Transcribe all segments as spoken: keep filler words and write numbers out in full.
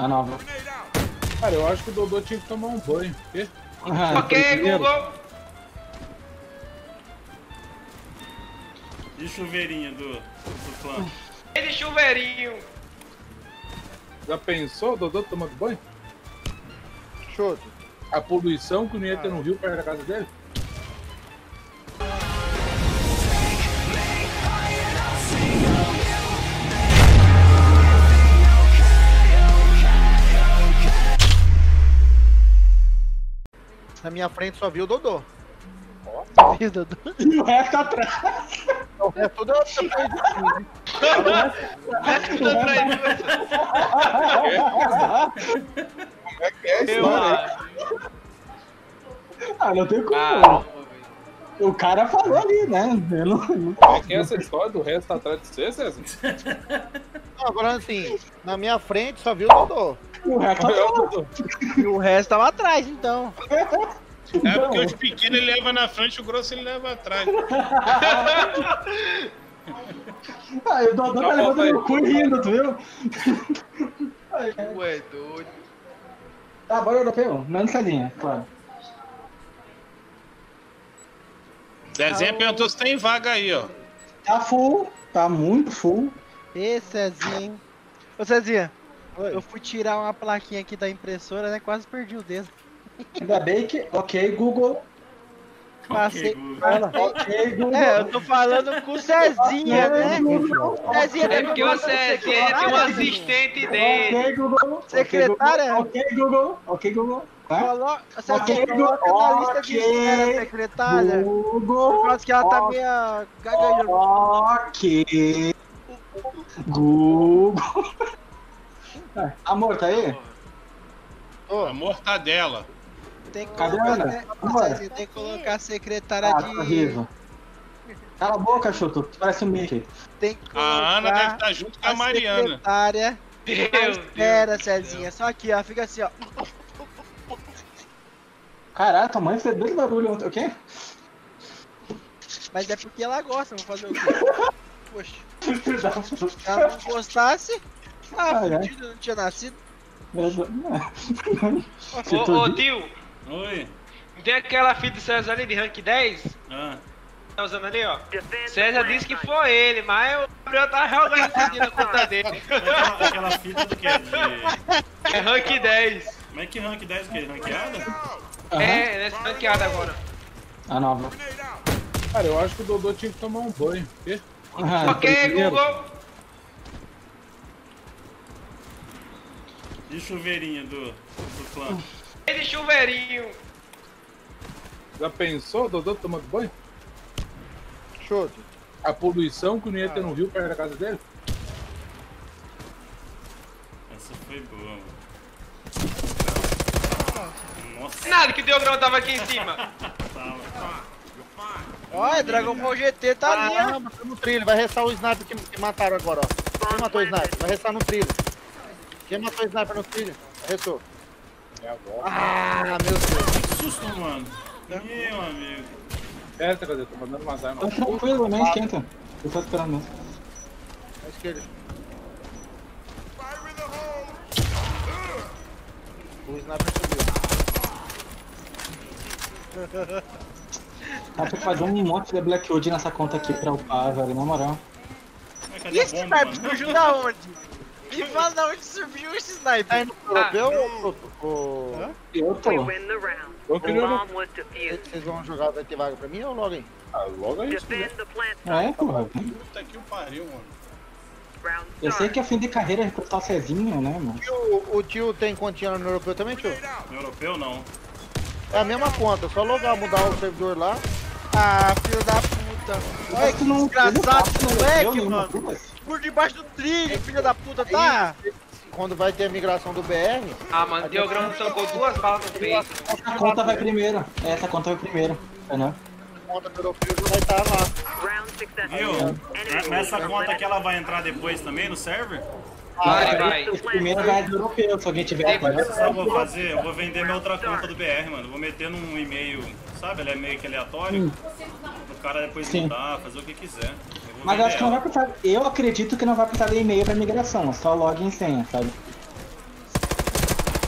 A nova. Cara, eu acho que o Dodô tinha que tomar um banho. Quê? Ah, ok, Google. E chuveirinho do, do clã? E de chuveirinho. Já pensou o Dodô tomando banho? Choto. A poluição que não ia ter no rio perto da casa dele? Na minha frente só viu o Dodô. Ó. Viu, Dodô? E o resto atrás. O resto tudo é Tudo atrás. Como é que é isso? Ah, não tem como. Ah, O cara falou ali, né? Eu não, não... Como é que é essa história do resto atrás de você, César? Não, agora assim, na minha frente só viu o Dodô. O resto atrás. E o resto tava atrás, então. É porque os pequenos ele leva na frente, o grosso ele leva atrás. Ah, o Dodô tá levando no cu e rindo, tu viu? ué, doido. Tá, bora europeu, menos essa linha, claro. Zezinha perguntou se tem vaga aí, ó. Tá full, tá muito full. Ê, Cezinha. Ô, Cezinha, Oi. eu fui tirar uma plaquinha aqui da impressora, né? Quase perdi o dedo. Ainda bem que. Ok, Google. Passei. Google. Ok, Google. É, eu tô falando com o Cezinha, né? Cezinha, É porque o Cezinha tem um assistente dele. Ok, Google. Secretária? Ok, Google. Ok, Google. Tá? Coloca, Cezinha, Ok, coloca Google. na lista de espera, Ok, secretária. Google. Por causa que ela tá meio gaguejando. Ok. Google. Amor, tá aí? A mortadela. Tem que Cadê colocar, ela? né? Vambora. Cezinha, tem que colocar a secretária Ah, de. tá horrível. Cala a boca, Chuto. Tu parece um Mickey. Tem que colocar A Ana deve estar junto com a Mariana. secretária. Meu Espera, Deus. Cezinha. Só aqui, ó. Fica assim, ó. Caralho, tua mãe fez dois barulhos ontem. O quê? Mas é porque ela gosta, vou fazer o quê? Poxa, se ela não gostasse, ah, Ah, é? fudido, não tinha nascido. Ô, ô, tio, Oi. tem aquela fita do César ali de rank dez? Ah. Tá usando ali, ó. César disse que foi ele, mas o Gabriel tá jogando esse dia na conta dele. Aquela, aquela fita do quê? De... É rank dez. Mas que rank dez o quê? Ranqueada? É, nessa ranqueada agora. A nova. Cara, eu acho que o Dodô tinha que tomar um banho. Quê? Ah, Ok, primeiro. Google. E chuveirinho do, do clã? E de chuveirinho. Já pensou o Dodô tomando banho? Choto. A poluição que não ia ter no rio perto da casa dele? Essa foi boa, mano. Nossa. Nada que o Diogrão tava aqui em cima. Olha, Dragon Ball G T tá ali, ó. Ah, tá no trilho. Vai restar o sniper que, que mataram agora, ó. Quem matou o sniper? Vai restar no trilho. Quem matou o sniper no trilho? Restou. É agora. Ah, meu Deus. Que susto, mano. Meu amigo. Certo, cadê? Tô mandando umas armas. Tá tranquilo, nem esquenta. Eu tô esperando mesmo. À esquerda. O sniper subiu. Dá pra fazer um monte de Blackwood nessa conta aqui pra upar, velho, na moral. Mas E cadê a esse bomba, sniper mano? surgiu da onde? Me fala da onde surgiu esse sniper. Tá indo pro europeu ou... Hã? Eu tô. Eu queria... Vocês vão jogar, vai ter vaga pra mim ou logo aí? Ah, logo aí. É, porra. Puta que o pariu, mano. Eu sei que é fim de carreira recrutar o Cezinha, né, mano? O, o tio tem continha no europeu também, tio? No europeu, não. É a mesma conta, só logar, mudar o servidor lá. Ah, filho da puta. Olha que desgraçado esse moleque, mano. Por debaixo do trilho, filho da puta, tá? Quando vai ter a migração do B R, Ah, mano, o Diogrão tancou duas balas no peito. essa conta vai primeiro. Essa conta vai primeiro, entendeu? A conta do europeu já vai estar lá. Viu? Nessa conta que ela vai entrar depois também no server? Vai, vai. O primeiro vai do europeu, se alguém tiver. Tem- Entendeu? Sabe o que eu vou fazer? Eu vou vender minha outra conta do B R, mano. Vou meter num e-mail, sabe? Ele é meio que aleatório. O cara depois Sim. mudar, fazer o que quiser. Eu vou Mas eu vender acho que não ela. vai precisar. Eu acredito que não vai precisar de e-mail pra migração, é só login e senha, sabe?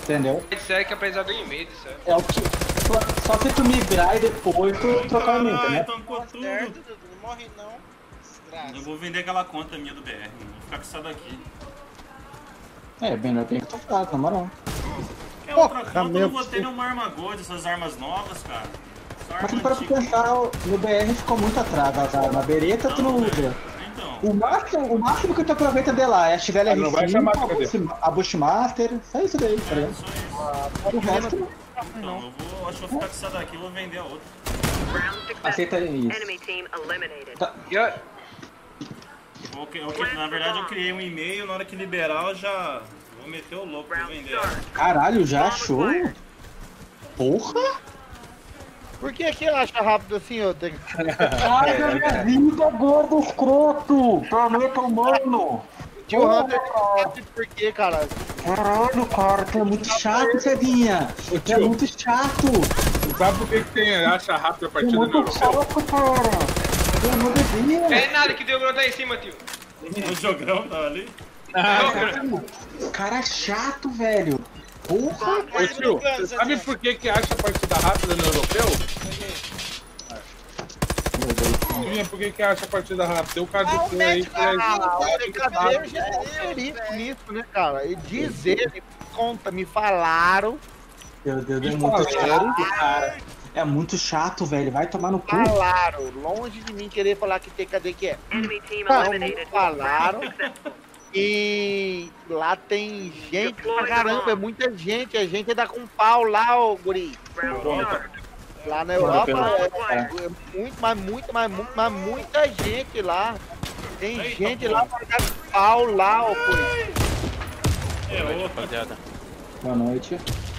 Entendeu? Disseram que apesar do e-mail, disseram. É o que. Só se tu migrar e depois tu trocar o link, né? Tancou tudo. Certo, Dudu, não morre não. Desgraça. Eu vou vender aquela conta minha do B R, mano. Vou ficar com essa daqui. É, bem, eu tenho que tocar, na moral. É outra Porra, conta, eu meu não vou ter nenhuma arma gold, essas armas novas, cara. Só Mas arma para antiga. pensar, no B R ficou muito atrás das armas. Bereta tu não usa. Então. O máximo, o máximo que tu aproveita de lá é a X L R Não vai cinco, chamar, a, cadê? Bush, a Bushmaster, só isso daí, tá É, ligado? só isso. O resto não. Então, eu vou, acho que vou ficar com essa daqui, eu vou vender a outra. Aceita isso. Tá. Eu, Vou, eu, eu, na verdade, eu criei um e-mail, na hora que liberar, eu já vou meter o louco, vou vender ela. Caralho, já achou? Porra! Por que que acha rápido assim, ô? Tem... Cara da minha vida, gordo escroto! Planeta humano! Tio Hunter, por que, cara? Caralho, cara, tu é muito chato, Cevinha! Ô, Tu é tio. muito chato! Sabe por que, que tem acha rápido a Tu é partida no muito europeu? chato, cara! Pelo amor de Deus! é nada que deu grão tá em cima, tio. O jogão tá ali. Caralho, cara chato, velho! Porra! Ô tio, você sabe por que, que acha a partida rápida no europeu? Adivinha por que, que acha a partida rápida? O cara do play aí que é. Ah, o D K D já é perito nisso, né, cara? E diz ele, me conta, me falaram, Meu Deus, é muito chato, cara! É muito chato, velho, vai tomar no cu! falaram, longe de mim querer falar que T K D que é. Não, me falaram. E lá tem gente pra caramba, é muita gente, a gente dá com pau lá, ô guri. Lá na Europa é, é muito, mas muito, mas muito, mas muita gente lá. Tem gente lá pra dar com pau lá, ô guri. É, rapaziada. Boa noite.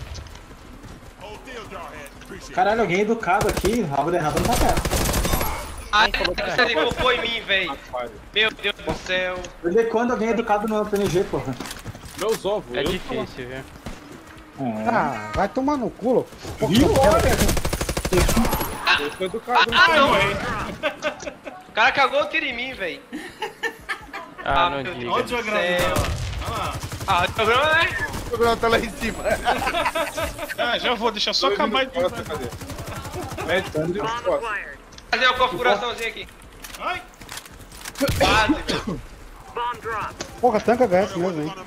Caralho, alguém educado aqui, rabo errado não tá perto. Ai, você de cocô em mim, velho. Meu Deus do céu. Desde quando alguém educado no P N G, porra? Meus ovos. É eu difícil, viu? É. Ah, vai tomar no cu. Viu? Olha! Eu sou educado. Ah, não! O cara cagou o tiro em mim, velho. Ah, não meu diga. Olha o Deus do diagrama céu. dela. Olha lá. Ah, o programa, né? O programa tá lá em cima. Ah, já vou, deixa eu só acabar de... Cadê? Mete tudo e resposta. Fazer uma configuraçãozinha aqui. Ai! Quase, velho. Porra, tanca H S mesmo, hein?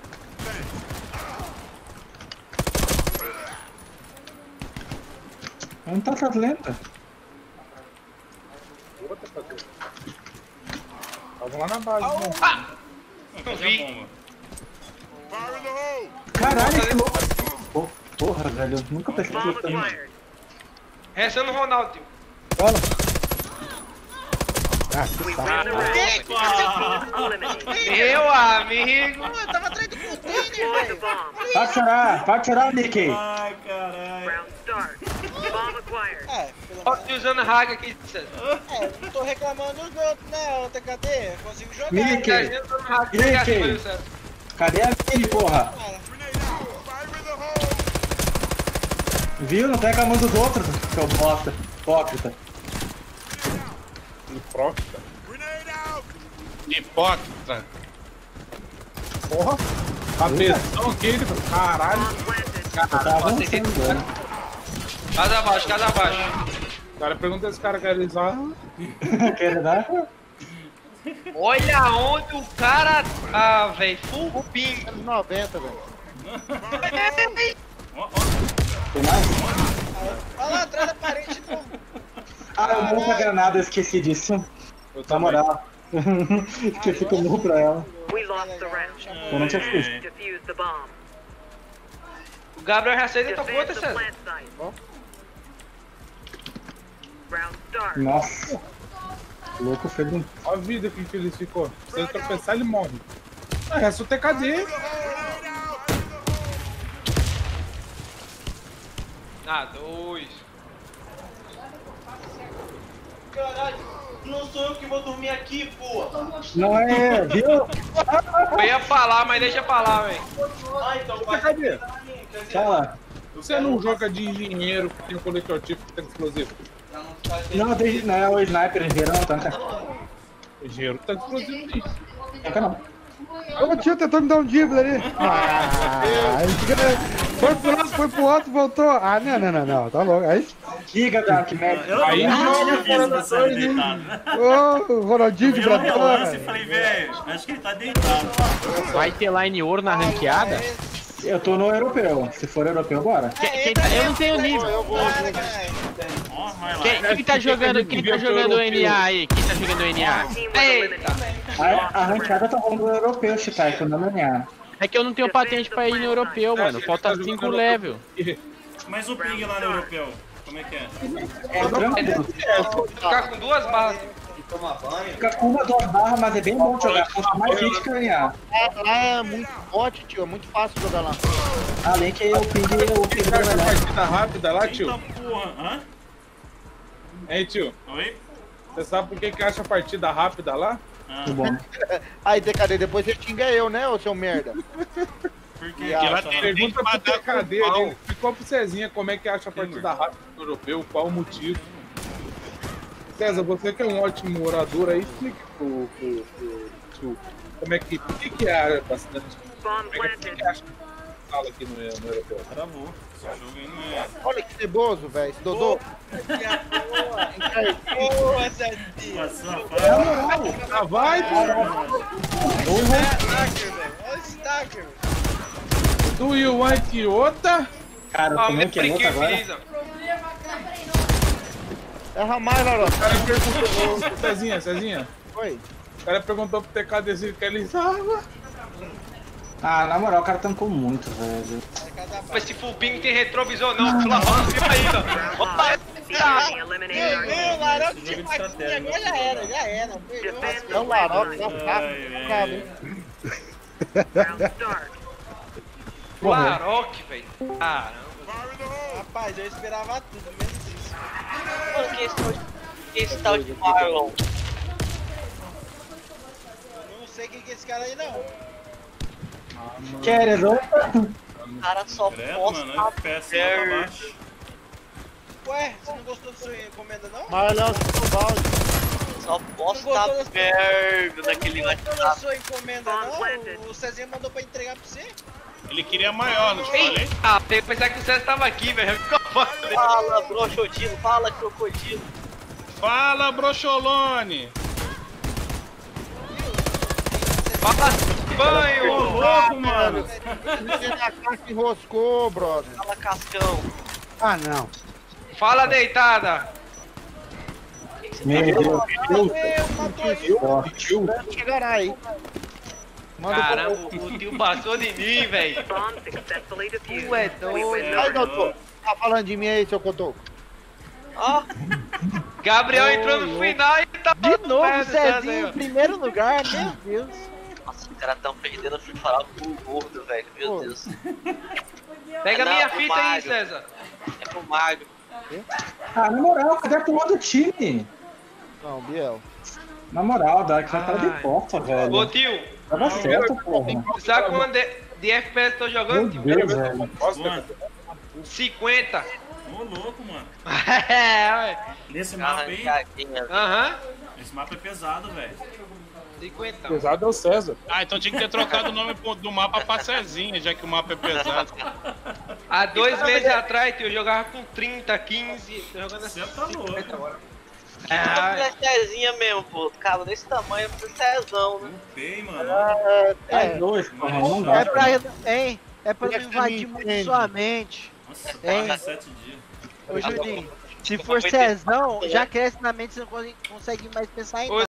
Não tá tão lenta. Tava lá na base, né? Não vi. Bomba. Caralho, que louco! Pô, porra, velho, eu nunca pensei que isso aí. Restando o Ronaldo, tio. Fala. Ah, que saco. Meu amigo. Eu tava atrás do container, velho. Pode chorar, pode chorar, Mickey! Ai, caralho. É, pelo Ó, menos. te usando hack aqui, César. É, não tô reclamando dos outros, né, o T K D? Eu consigo jogar. Mickey! Tá usando hack. Mickey. Obrigado, valeu, César. Cadê a Mickey, porra? Cara, Viu? Não tá reclamando dos outros, seu bosta. Hipócrita. Hipócrita. Hipócrita. Porra. Cabeção aqui, caralho. Tá avançando, Casa abaixo, casa abaixo. O cara pergunta se esse cara quer usar. velho. Quer dar? Olha onde o cara tá, velho. Full ping. noventa, velho. Ó, ó. Tem mais? olha lá atrás da parede de novo. Ah, eu morro pra granada, eu esqueci disso. Eu Na também. moral. Esqueci que eu morro pra ela. Eu não tinha visto. O Gabriel já saiu da tua conta, César. Nossa. Louco, Febro. Olha a vida que infeliz ficou. Se ele tropeçar, ele morre. Ah, é só T K D. Ah, dois. Caralho, não sou eu que vou dormir aqui, porra. Não é, viu? Eu ia falar, mas deixa pra lá, velho. Ah, então T K D. Fala. Você não joga de engenheiro que tem um coletor tipo que tem explosivo? Não, tem, não é o sniper engenheiro, não tanca. Engenheiro tem explosivo sim. Tanca não. Ô, tio, tentou me dar um drible ali. Ah, Foi pro lado, foi pro outro, voltou. Ah, não, não, não, não. Tá louco. Aí. Diga, Dark Mac. Eu Aí não não, tinha visto não, você não, deitado. Ô, Ronaldinho de Eu vi o relance e Brasil. falei, velho, acho que ele tá deitado. Vai ter line ouro na ranqueada? Eu tô no europeu. Se for europeu, bora. Quem, quem tá, eu não tenho nível. Eu vou. Ó, vai lá. Quem, quem tá jogando, quem tá jogando N A aí? Quem tá jogando N A? Eita! A, a ranqueada tá rolando no europeu, Chitai, com o N A. É que eu não tenho patente pra ir no europeu, mano. Falta cinco level. Mas o ping lá no europeu, como é que é? É tranquilo. Ficar com duas barras. Fica com uma, duas barras, mas é bem bom jogar. Quanto mais gente que o N A. Lá é muito forte, tio. É muito fácil jogar lá. Além que o ping o ping Você é acha a melhor. partida rápida lá, tio? Eita porra, hã? Hein, tio? Oi? Você sabe por que que acha a partida rápida lá? Ah, Muito bom. Aí, D K D, depois você xinga eu, né, ô seu merda? por que E que ela acha tem- lá? Pergunta pro matar T K D, com pau. ele ficou pro Cezinha como é que acha a partida rápida no europeu, qual o motivo. César, você que é um ótimo orador aí, explique pro, pro, pro tio como é que, por que que é a área bastante, como é que, por que que acha que fala aqui no, no europeu. Travou. Esse jogo aí não é... Olha que ceboso, velho. Esse Dodô. Boa, Cezinha. Passou a fase. Ah, vai, pô! Stacker, velho. Olha o Stacker. Do you want Iota? Cara, eu Ó, tomei meu um que brinquedo agora. feliz, ó. Erra mais, Larota. O cara perguntou, ô, Cezinha, Cezinha, Oi. o cara perguntou pro T K D se ele usava. Ah, na moral, o cara tancou muito, velho. Esse full ping tem retrovisor não, pelo amor de Deus ainda. Opa, Meu, Larão, que Jogo de tipo aqui, estratégia, agora já era, já era. Perdeu. É o Larota, tá Ai, fraco. Bravo, hein? Larok, velho. Caramba. Rapaz, eu esperava tudo, menos isso. Mano, que esse tal de, que esse tal de Marlon? Eu não sei quem que é esse cara aí, não. Queres, ô? O cara só Credo, posta mano, F P S lá pra baixo. Ué, você não gostou da sua encomenda, não? Marlão, chupa o balde. Só Não posta gostou da- merda naquele Não gostou da WhatsApp. sua encomenda, não? O Cezinha mandou pra entregar pra você? Ele queria maior, não te falei? Ah, tem que pensar que o César tava aqui, velho. Ficou foda. Fala, broxodilo, fala, crocodilo. Fala, Brocholone! Fala, Ô, banho. louco, mano. Você na caixa enroscou, brother. Fala, cascão. Ah, não. Fala, deitada. Meu Deus. Meu, matou isso. Não chegará aí. Manda Caramba, o tio passou de mim, velho. Tu é doido. Aí, doutor. Tá falando de mim aí, seu cotoco? Ó, Gabriel entrou no final e tá De novo, perto do César aí, Cezinha ó. em primeiro lugar, meu Deus. nossa, os caras tão perdendo o Free Faral pro gordo, velho. Meu Pô. Deus. Pega Não, minha pro fita aí, Mario. César. É pro Mario. Ah, na moral, cadê a porra do time? Não, Biel. Na moral, Dark vai cara de Ai. bosta, Ô, velho. tio, Tava certo, porra. sabe quanto de, de F P S eu tô Meu jogando, tio? Deus, velho. Quanto? cinquenta. Ô, louco, mano. É, ué. Nesse mapa aí, Arrancadinha. Aham. esse mapa é pesado, velho. cinquenta. Pesado é o César. Ah, então tinha que ter trocado o nome pro- do mapa pra Cezinha, já que o mapa é pesado. Há dois meses atrás, tio, eu jogava com trinta, quinze. Tô jogando assim. Você tá louco. agora. Não É, é Cezinha mesmo, pô. Cara, desse tamanho, precisa ser Cezão, né? Upei, mano. É dois, porra, não dá. É pra, hein? É pra Como é não que você me invadir muito entende? sua mente. Nossa, Hein? quase sete dias. Ô, Juninho, se for Cezão, já cresce na mente, você não consegue- consegue mais pensar em Ô, nada.